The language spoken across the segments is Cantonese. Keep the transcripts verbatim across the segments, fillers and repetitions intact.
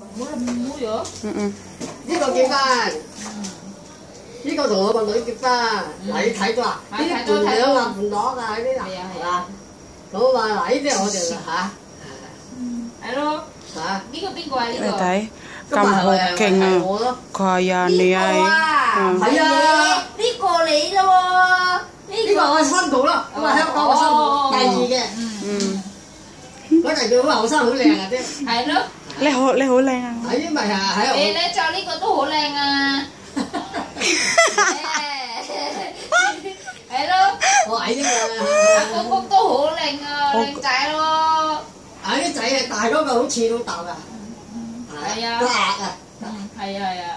冇啦冇咗。 嗯嗯。 呢個結婚，呢個同我個女結婚，嗱你睇到啊？呢啲伴娘啊伴郎啊呢啲啊，係嘛？咁啊嗱，呢啲係我哋嚇。 係咯。 嚇？ 呢個邊個啊？呢個。 你睇咁好勁啊！佢你係。 係啊。 呢個你咯喎。 呢個我係新抱咯，咁啊香港我新抱第二嘅。嗯。嗰陣佢好後生好靚啊啲。係咯。 你好你好靚啊！ 係咪啊？喺度。 你咧就呢個都好靚啊！係咯。 我矮啲嘛。 阿公公都好靚啊，靚仔咯。 啊啲仔啊大嗰個好似老豆㗎。 係啊。 辣啊！ 係啊係啊。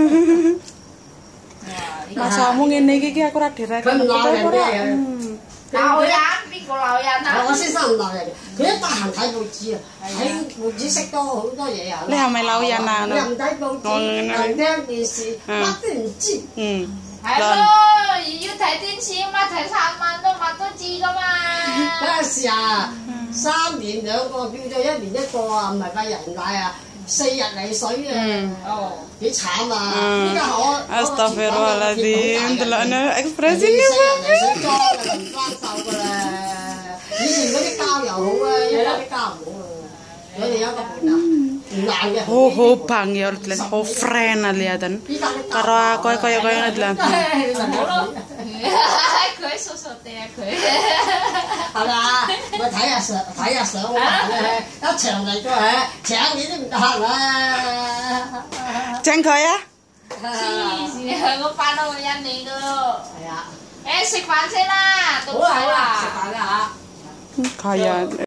Masa ngomongin ini kita aku rada rada. 佢唔鬧人嘅。 鬧人邊個鬧人啊？ 我先生唔鬧人嘅，佢一得閒睇報紙啊，睇報紙識多好多嘢啊。 你係咪鬧人啊？ 你又唔睇報紙，又聽電視，乜都唔知。 嗯。 係咯，要睇電視嘛，睇新聞都乜都知噶嘛。 嗰陣時啊，三年兩個標咗，一年一個啊，唔係餵人奶啊。四日嚟水啊！哦，幾慘啊！依家我 Astagfirullahaladzim, deloknya ekspresinya bagus。裝啊，唔翻手㗎啦！以前嗰啲膠又好啊，依家啲膠唔好啊。我哋有一個伴郎，唔爛嘅。 Oh, oh bangyor, oh friend kelihatan. Karo koy koy koy ngadlan. 佢傻傻地啊佢。 係嘛？咪睇下相睇下相啊！一場嚟咗係請你都唔得啦。 請佢啊！ 黐線啊！我翻到去印尼噶咯。 係啊。 誒食飯先啦，到手啦。 食飯啦嚇。 佢啊！